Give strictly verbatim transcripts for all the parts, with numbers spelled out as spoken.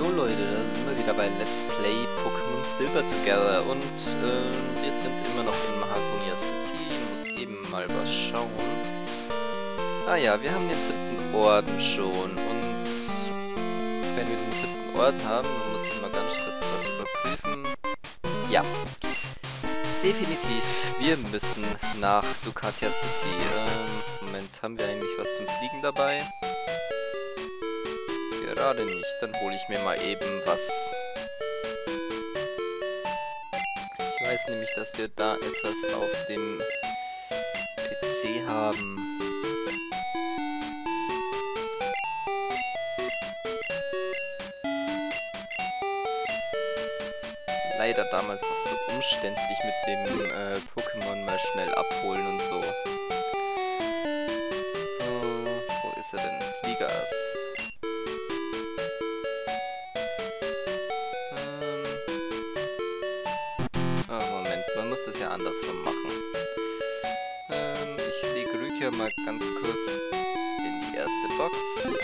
So Leute, da sind wir wieder bei Let's Play Pokémon Silver Together und äh, wir sind immer noch in Mahagonia City. Ich muss eben mal was schauen. Ah ja, wir haben den siebten Orden schon und wenn wir den siebten Orden haben, dann muss ich mal ganz kurz was überprüfen. Ja, definitiv, wir müssen nach Ducatia City. Ähm, Moment, haben wir eigentlich was zum Fliegen dabei? Gerade nicht, dann hole ich mir mal eben was. Ich weiß nämlich, dass wir da etwas auf dem P C haben. Leider damals noch so umständlich mit dem äh, Pokémon mal schnell abholen und so. So, wo ist er denn? Fliegerass. Das ja andersrum machen. Ähm, ich lege Rykia mal ganz kurz in die erste Box.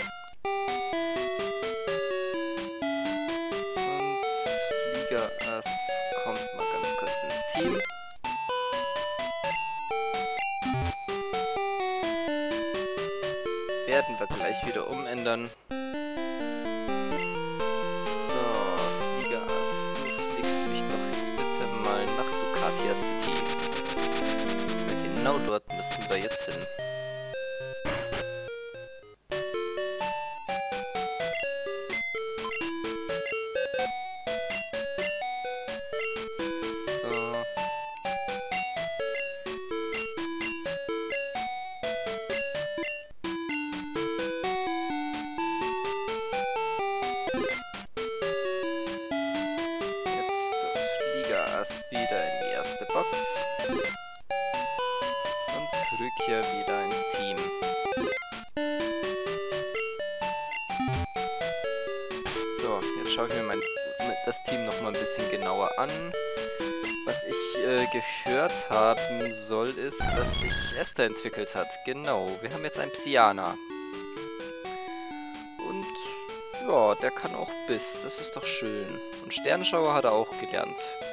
Und Fliegerass kommt mal ganz kurz ins Team. Werden wir gleich wieder umändern. City. Genau dort müssen wir jetzt hin. So. Jetzt das Fliegerass wieder in die erste Box. Und Rykia wieder ins Team. So, jetzt schaue ich mir mein, das Team noch mal ein bisschen genauer an. Was ich äh, gehört haben soll, ist, dass sich Esther entwickelt hat. Genau, wir haben jetzt einen Psyana. Und ja, der kann auch Biss, das ist doch schön. Und Sternenschauer hat er auch gelernt.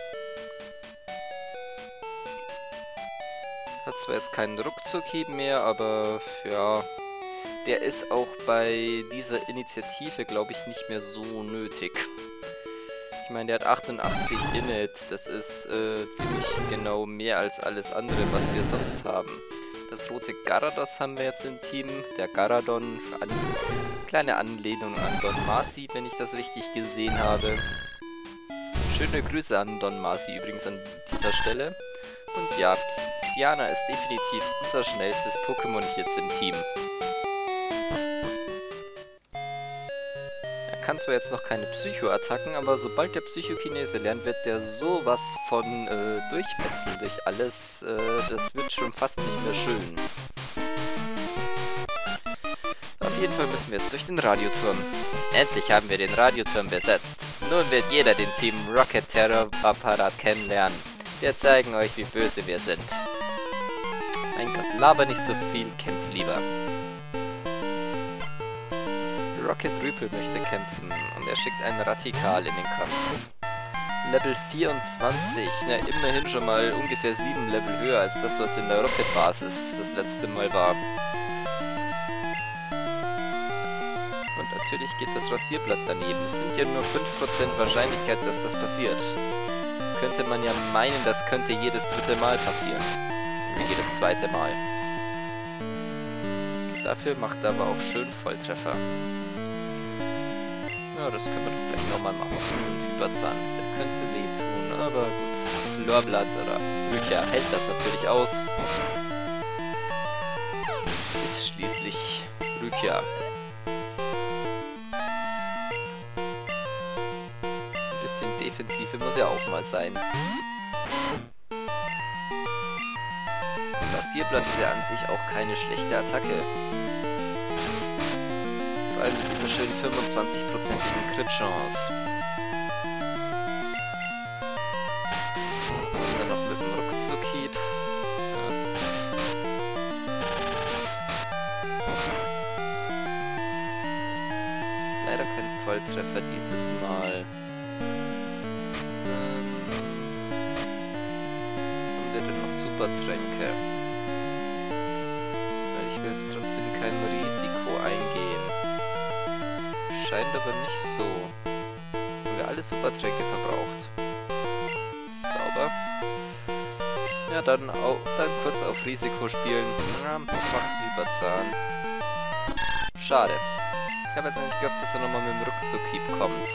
Hat zwar jetzt keinen Ruckzuckhieb mehr, aber ja, der ist auch bei dieser Initiative, glaube ich, nicht mehr so nötig. Ich meine, der hat achtundachtzig Init, das ist äh, ziemlich genau mehr als alles andere, was wir sonst haben. Das rote Gyarados haben wir jetzt im Team, der Gyarados, an, kleine Anlehnung an Don Marcy, wenn ich das richtig gesehen habe. Schöne Grüße an Don Marcy übrigens an dieser Stelle. Und ja, Psyana ist definitiv unser schnellstes Pokémon jetzt im Team. Er kann zwar jetzt noch keine Psycho-Attacken, aber sobald der Psychokinese lernt, wird der sowas von äh, durchmetzeln durch alles. Äh, das wird schon fast nicht mehr schön. Auf jeden Fall müssen wir jetzt durch den Radioturm. Endlich haben wir den Radioturm besetzt. Nun wird jeder den Team Rocket Terror Apparat kennenlernen. Wir zeigen euch, wie böse wir sind. Mein Gott, laber nicht so viel, kämpf lieber. Rocket Rüpel möchte kämpfen und er schickt einen Radikal in den Kampf. Level vierundzwanzig, na immerhin schon mal ungefähr sieben Level höher als das, was in der Rocket-Basis das letzte Mal war. Und natürlich geht das Rasierblatt daneben. Es sind ja nur fünf Prozent Wahrscheinlichkeit, dass das passiert. Könnte man ja meinen, das könnte jedes dritte Mal passieren. Oder jedes zweite Mal. Dafür macht er aber auch schön Volltreffer. Ja, das können wir doch gleich nochmal machen. Hyperzahn, der könnte wehtun, aber gut. Florblatt oder Rykia hält das natürlich aus. Ist schließlich Rykia. Defensive muss ja auch mal sein. Und Rasierblatt ist ja an sich auch keine schlechte Attacke. Vor allem mit dieser schönen fünfundzwanzig-prozentigen Crit-Chance. Und dann noch mit dem Ruckzuckhieb. Leider kein Volltreffer. Volltreffer dieses Mal. Ähm, haben wir denn noch Supertränke? Weil ich will jetzt trotzdem kein Risiko eingehen. Scheint aber nicht so. Haben wir alle Supertränke verbraucht. Sauber. Ja, dann, auch, dann kurz auf Risiko spielen. Ja, macht Überzahn. Schade. Ich habe jetzt nicht gehofft, dass er nochmal mit dem Rückzug-Hieb kommt.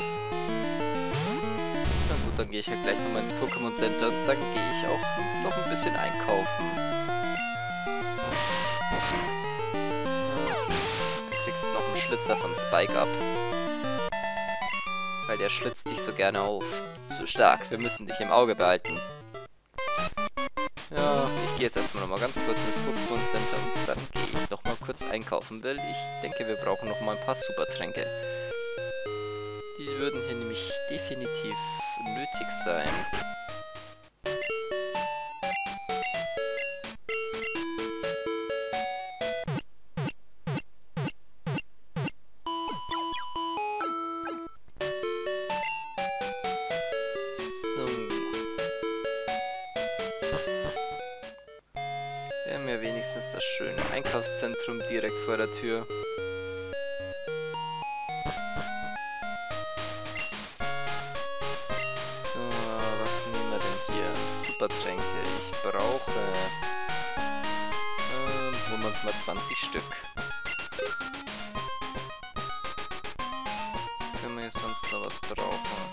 Na gut, dann gehe ich ja gleich nochmal ins Pokémon Center und dann gehe ich auch noch ein bisschen einkaufen. Dann kriegst du noch einen Schlitzer von Spike ab. Weil der schlitzt dich so gerne auf. Zu stark, wir müssen dich im Auge behalten. Ja, ich gehe jetzt erstmal nochmal ganz kurz ins Pokémon Center und dann gehe ich noch mal kurz einkaufen, weil ich denke, wir brauchen noch mal ein paar Supertränke. Die würden hier nämlich definitiv nötig sein. Wir haben ja wenigstens das schöne Einkaufszentrum direkt vor der Tür. So, was nehmen wir denn hier? Supertränke. Ich brauche... Ähm, holen wir uns mal zwanzig Stück. Können wir jetzt sonst noch was brauchen?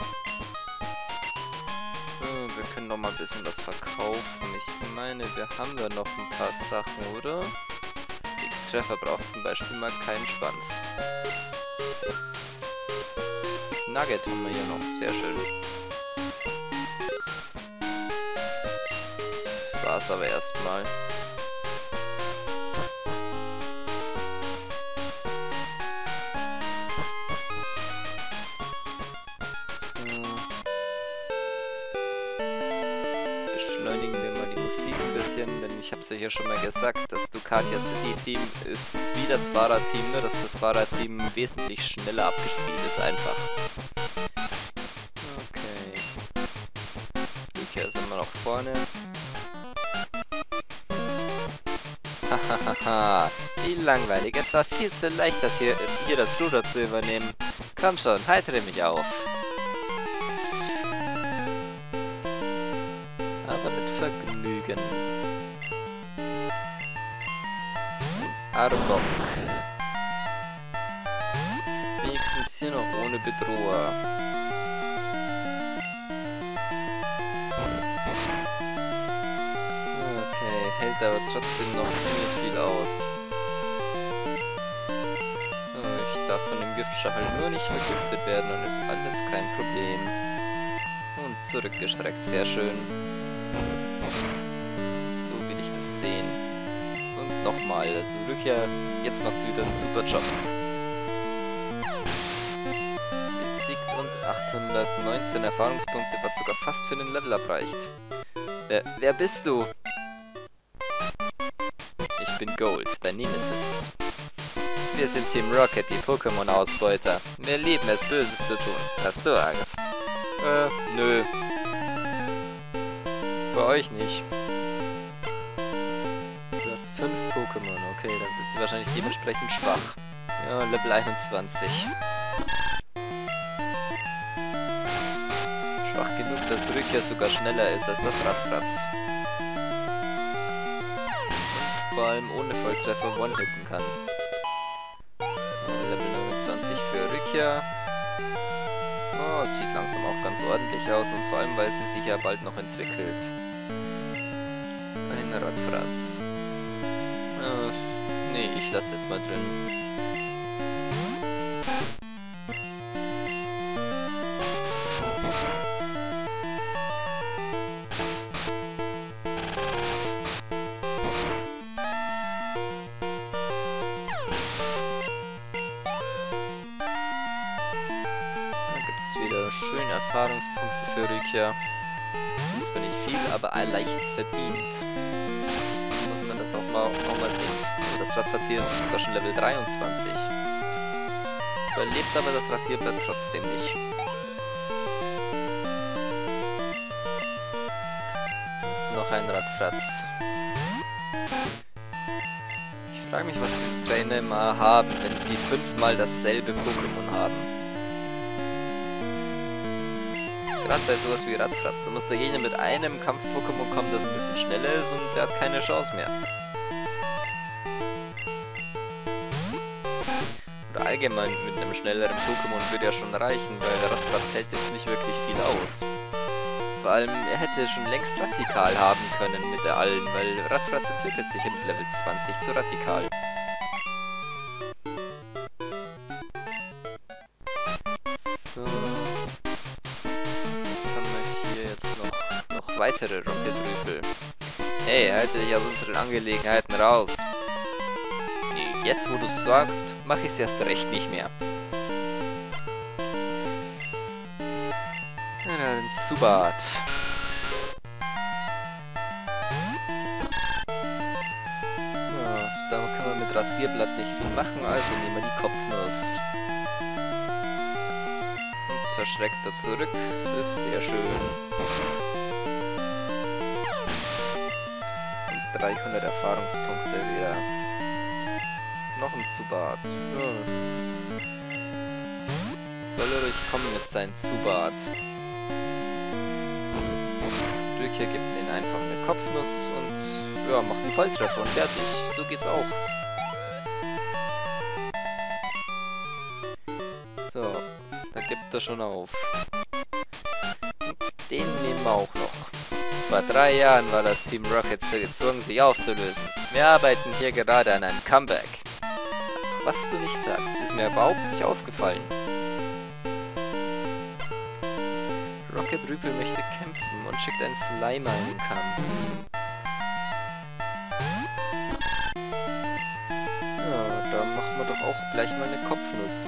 Wir können noch mal ein bisschen was verkaufen. Ich meine, wir haben da noch ein paar Sachen, oder? X-Treffer braucht zum Beispiel mal keinen Schwanz. Nugget haben wir hier noch. Sehr schön. Das war's aber erstmal. Denn ich habe es ja hier schon mal gesagt, das Ducatia City Theme ist wie das Fahrradteam, nur dass das Fahrradteam wesentlich schneller abgespielt ist einfach. Okay. Okay, sind wir noch vorne. Hahaha, wie langweilig. Es war viel zu leicht, das hier, hier das Ruder zu übernehmen. Komm schon, heitere mich auf. Aber mit Vergnügen. Arbok. Wenigstens hier noch ohne Bedroher. Okay, hält aber trotzdem noch ziemlich viel aus. Oh, ich darf von dem Giftstachel nur nicht vergiftet werden und ist alles kein Problem. Und zurückgestreckt, sehr schön. Nochmal, also Rückkehr, jetzt machst du wieder einen super Job. Besiegt und achthundertneunzehn Erfahrungspunkte, was sogar fast für einen Level-Up reicht. Wer, wer bist du? Ich bin Gold, dein Nemesis. Wir sind Team Rocket, die Pokémon-Ausbeuter. Wir lieben es, Böses zu tun. Hast du Angst? Äh, nö. Für euch nicht. fünf Pokémon, okay, dann sind die wahrscheinlich dementsprechend schwach. Ja, Level einundzwanzig. Schwach genug, dass Rückkehr sogar schneller ist als das Radfratz. Und vor allem ohne Volltreffer one-hitten kann. Level neunundzwanzig für Rückkehr. Oh, sieht langsam auch ganz ordentlich aus und vor allem, weil sie sich ja bald noch entwickelt. Ein Radfratz. Uh, nee, ich lasse jetzt mal drin. Da gibt es wieder schöne Erfahrungspunkte für Rückkehr. Sind zwar nicht viel, aber leicht verdient. Auch mal, auch mal sehen. Also das Radfratz hier ist sogar schon Level dreiundzwanzig. Überlebt aber das Rasierblatt trotzdem nicht. Noch ein Radfratz. Ich frage mich, was die Trainer mal haben, wenn sie fünfmal dasselbe Pokémon haben. Gerade bei sowas wie Radfratz, da muss derjenige mit einem Kampf-Pokémon kommen, das ein bisschen schneller ist und der hat keine Chance mehr. Oder allgemein mit einem schnelleren Pokémon würde ja schon reichen, weil Radfratz hält jetzt nicht wirklich viel aus. Vor allem, er hätte schon längst Radikal haben können mit der Allen, weil Radfratz entwickelt sich ja mit Level zwanzig zu Radikal. So. Was haben wir hier jetzt noch? Noch weitere Rocket-Rüpel. Hey, halte dich aus unseren Angelegenheiten raus. Jetzt, wo du es sagst, mache ich es erst recht nicht mehr. Ein Zubat. Ja, da kann man mit Rasierblatt nicht viel machen, also nehmen wir die Kopfnuss. Und verschreckt er zurück, das ist sehr schön. Und dreihundert Erfahrungspunkte wieder. Noch ein Zubat. Ja. Soll er ruhig kommen mit seinem Zubat. Hier gibt ihnen einfach eine Kopfnuss und ja, macht einen Volltreffer und fertig. So geht's auch. So, da gibt er schon auf. Und den nehmen wir auch noch. Vor drei Jahren war das Team Rocket gezwungen, sich aufzulösen. Wir arbeiten hier gerade an einem Comeback. Was du nicht sagst, ist mir überhaupt nicht aufgefallen. Rocket Rüpel möchte kämpfen und schickt einen Slimer in den Kampf. Ja, da machen wir doch auch gleich mal eine Kopfnuss.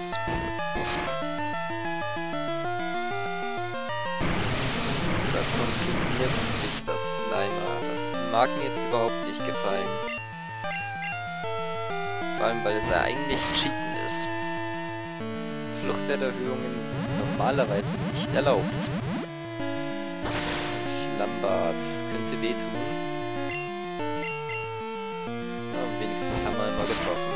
Da konsumiert sich das Slimer. Das mag mir jetzt überhaupt nicht gefallen. Vor allem, weil es ja eigentlich Cheaten ist. Fluchtwerterhöhungen sind normalerweise nicht erlaubt. Schlammbad könnte wehtun. Ja, wenigstens haben wir immer getroffen.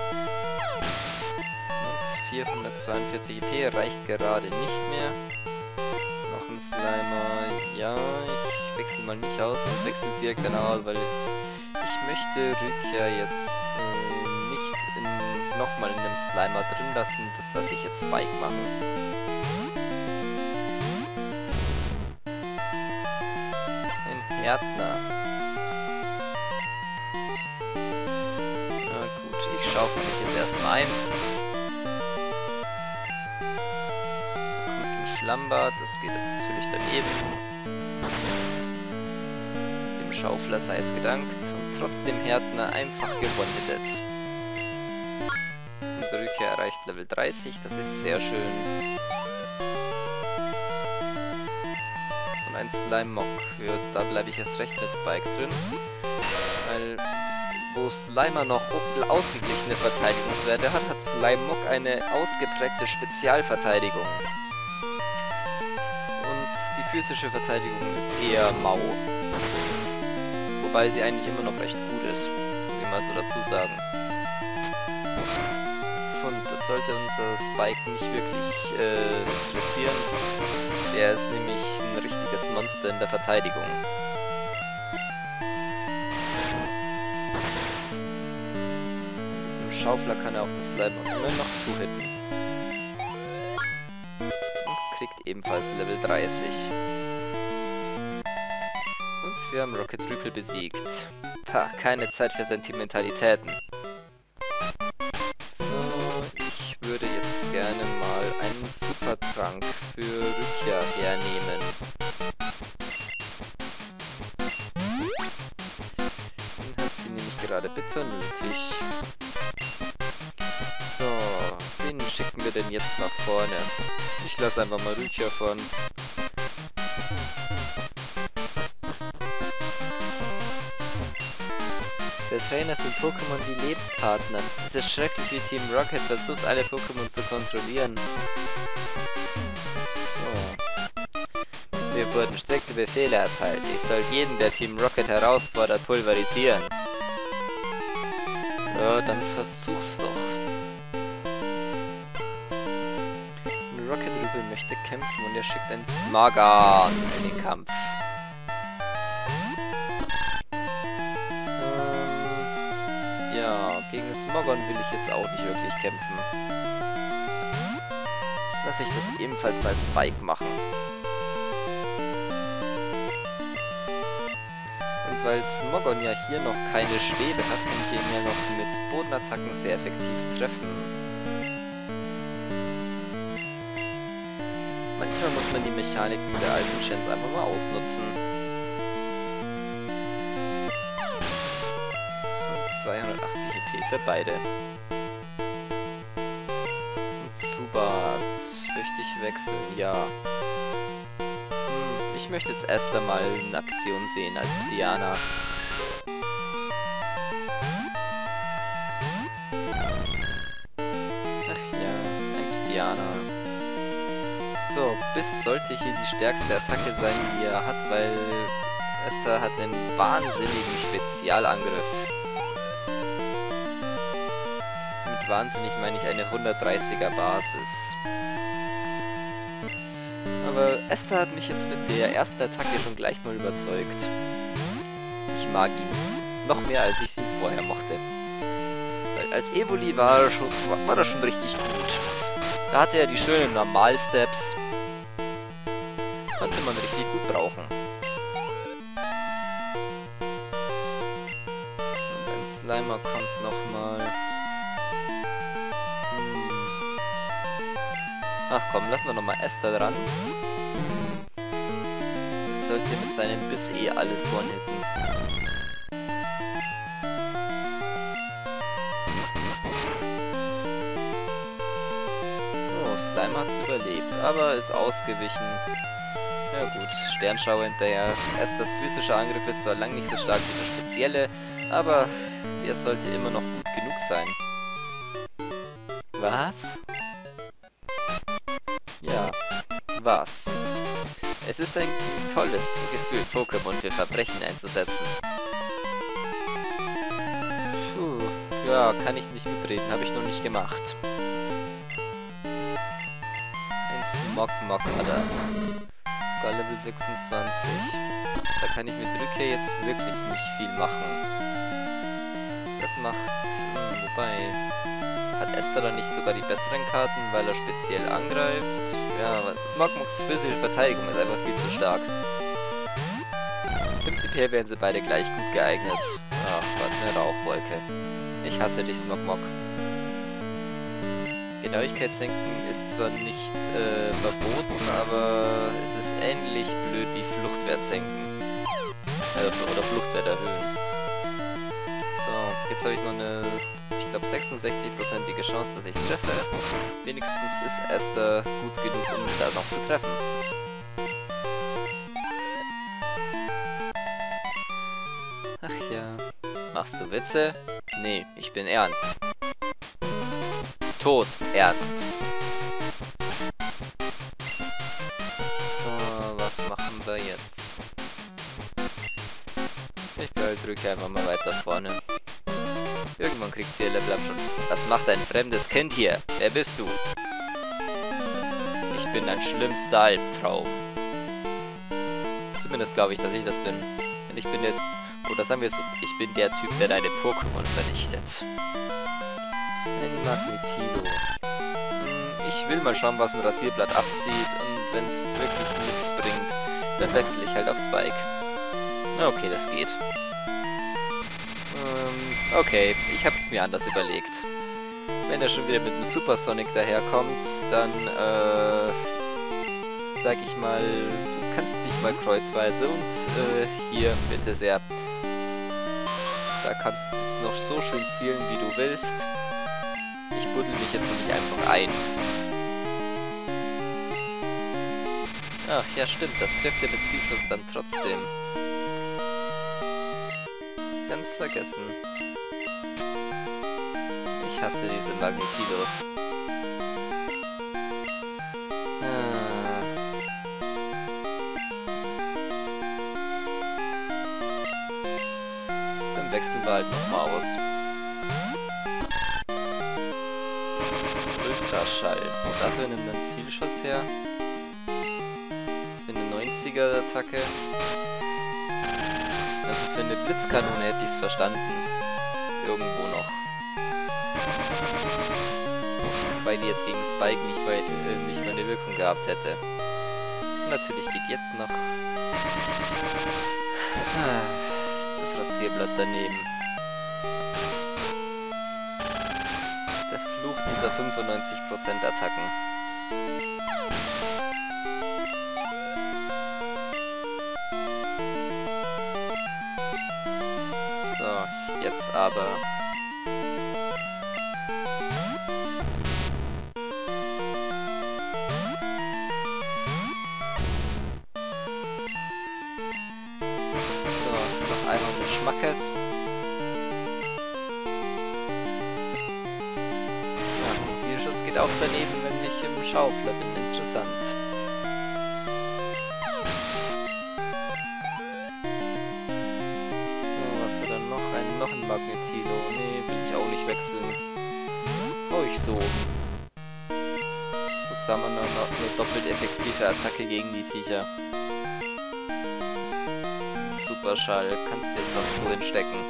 Und vierhundertzweiundvierzig E P reicht gerade nicht mehr. Noch ein Slimer. Ja, ich wechsle mal nicht aus und wechsle direkt danach, weil ich möchte Rückkehr jetzt äh, nicht in, nochmal in dem Slimer drin lassen. Das lasse ich jetzt Spike machen. Gärtner. Na gut, ich schaufel mich jetzt erstmal ein. Da kommt ein Schlammbad, das geht jetzt natürlich daneben. Dem Schaufler sei es gedankt und trotzdem Härtner einfach gewonnen. Unsere Rückkehr erreicht Level dreißig, das ist sehr schön. Ein Slime-Mock. Ja, da bleibe ich erst recht mit Spike drin. Weil, wo Slimer noch ausgeglichene Verteidigungswerte hat, hat Slime-Mock eine ausgeprägte Spezialverteidigung. Und die physische Verteidigung ist eher mau. Wobei sie eigentlich immer noch recht gut ist, muss ich mal so dazu sagen. Und das sollte unser Spike nicht wirklich äh, interessieren. Der ist nämlich ein richtiges Monster in der Verteidigung. Mit dem Schaufler kann er auch das Slime immer noch zuhitten. Und kriegt ebenfalls Level dreißig. Und wir haben Rocket Rüpel besiegt. Pah, keine Zeit für Sentimentalitäten. Ich würde jetzt gerne mal einen Supertrank für Rückkehr hernehmen. Den hat sie nämlich gerade bitter nötig. So, wen schicken wir denn jetzt nach vorne? Ich lasse einfach mal Rückkehr fahren. Das Trainer sind Pokémon wie Lebenspartner. Es ist schrecklich, wie Team Rocket versucht, alle Pokémon zu kontrollieren. So. Mir wurden strikte Befehle erteilt. Ich soll jeden, der Team Rocket herausfordert, pulverisieren. Ja, dann versuch's doch. Rocket Rubel möchte kämpfen und er schickt einen Smogon in den Kampf. Ähm, ja, gegen Smogon will ich jetzt auch nicht wirklich kämpfen. Lass ich das ebenfalls bei Spike machen. Und weil Smogon ja hier noch keine Schwebe hat, kann ich ihn ja noch mit Bodenattacken sehr effektiv treffen. Manchmal muss man die Mechaniken der alten Gens einfach mal ausnutzen. Und zweihundertachtzig E P für beide. Und Zubat. Möchte ich wechseln? Ja. Hm, ich möchte jetzt erst einmal in Aktion sehen als Psyana. Ach ja, ein Psyana. So, Biss sollte hier die stärkste Attacke sein, die er hat, weil Esther hat einen wahnsinnigen Spezialangriff. Mit wahnsinnig meine ich eine hundertdreißiger Basis. Aber Esther hat mich jetzt mit der ersten Attacke schon gleich mal überzeugt. Ich mag ihn. Noch mehr, als ich ihn vorher mochte. Weil als Evoli war er schon, war er schon richtig gut. Da hatte er die schönen Normal-Steps. Konnte man richtig gut brauchen. Und ein Slimer kommt nochmal. Hm. Ach komm, lassen wir nochmal Esther dran. Das sollte mit seinem Biss eh alles one-hitten. Slimer hat's überlebt, aber ist ausgewichen. Ja gut, Sternschauer hinterher. Esters physischer Angriff ist zwar lang nicht so stark wie der spezielle, aber der sollte immer noch gut genug sein. Was? Ja, was? Es ist ein tolles Gefühl, Pokémon für Verbrechen einzusetzen. Puh, ja, kann ich nicht mitreden, habe ich noch nicht gemacht. Smog-Mog hat er. Sogar Level sechsundzwanzig. Da kann ich mit Rückkehr jetzt wirklich nicht viel machen. Das macht... Hm, wobei... Hat Esther dann nicht sogar die besseren Karten, weil er speziell angreift? Ja, aber Smog-Mogs physische Verteidigung ist einfach viel zu stark. Prinzipiell wären sie beide gleich gut geeignet. Ach Gott, eine Rauchwolke. Ich hasse dich, Smog-Mog. Genauigkeitssenken ist zwar nicht äh, verboten, aber es ist ähnlich blöd wie Fluchtwert senken. Also, oder Fluchtwert erhöhen. So, jetzt habe ich noch eine, ich glaube, sechsundsechzig-prozentige Chance, dass ich treffe. Wenigstens ist Esther gut genug, um da noch zu treffen. Ach ja. Machst du Witze? Nee, ich bin ernst. Tot, Ernst. So, was machen wir jetzt? Ich drücke einfach mal weiter vorne. Irgendwann kriegt sie ihr Level Up schon. Was macht ein fremdes Kind hier? Wer bist du? Ich bin dein schlimmster Albtraum. Zumindest glaube ich, dass ich das bin. Denn ich bin der... Oder sagen wir so, ich bin der Typ, der deine Pokémon vernichtet. Ein Magnetilo. Hm, ich will mal schauen, was ein Rasierblatt abzieht. Und wenn es wirklich nichts bringt, dann wechsle ich halt auf Spike. Okay, das geht. Ähm, okay, ich habe es mir anders überlegt. Wenn er schon wieder mit einem Supersonic daherkommt, dann, äh, sag ich mal, du kannst mich mal kreuzweise und, äh, hier, bitte sehr. Da kannst du jetzt noch so schön zielen, wie du willst. Ich buddel mich jetzt nicht einfach ein. Ach, ja stimmt, das trifft ja mit Zielschluss dann trotzdem. Ganz vergessen. Ich hasse diese Magnetilo. Ah. Dann wechseln wir halt nochmal aus. Ultraschall. Dafür nimmt man Zielschuss her. Für eine neunziger-Attacke. Also für eine Blitzkanone hätte ich es verstanden. Irgendwo noch. Wobei die jetzt gegen Spike nicht, bei, äh, nicht mal eine Wirkung gehabt hätte. Und natürlich geht jetzt noch das Rasierblatt daneben. Der Fluch dieser fünfundneunzig Prozent Attacken. So, jetzt aber... Einmal mit Schmackes. Ja, Zielschuss geht auch daneben, wenn ich im Schaufler bin. Interessant. So, was hat er noch? Ein, noch ein Magnetilo. Nee, will ich auch nicht wechseln. Hau ich so. Jetzt haben wir noch eine doppelt effektive Attacke gegen die Viecher. Superschall, kannst du jetzt noch so hinstecken.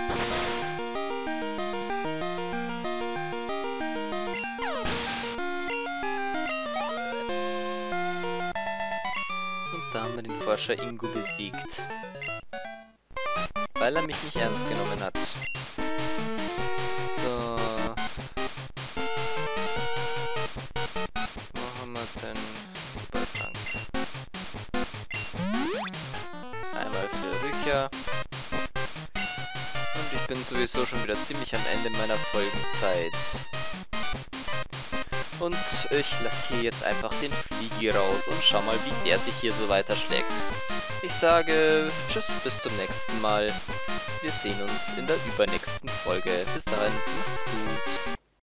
Und da haben wir den Forscher Ingo besiegt. Weil er mich nicht ernst genommen hat. So. Wo haben wir denn? Superfrank. Einmal für Rückkehr. Und ich bin sowieso schon wieder ziemlich am Ende meiner Folgenzeit. Und ich lasse hier jetzt einfach den Fliegi raus und schau mal, wie der sich hier so weiterschlägt. Ich sage tschüss, bis zum nächsten Mal. Wir sehen uns in der übernächsten Folge. Bis dahin, macht's gut.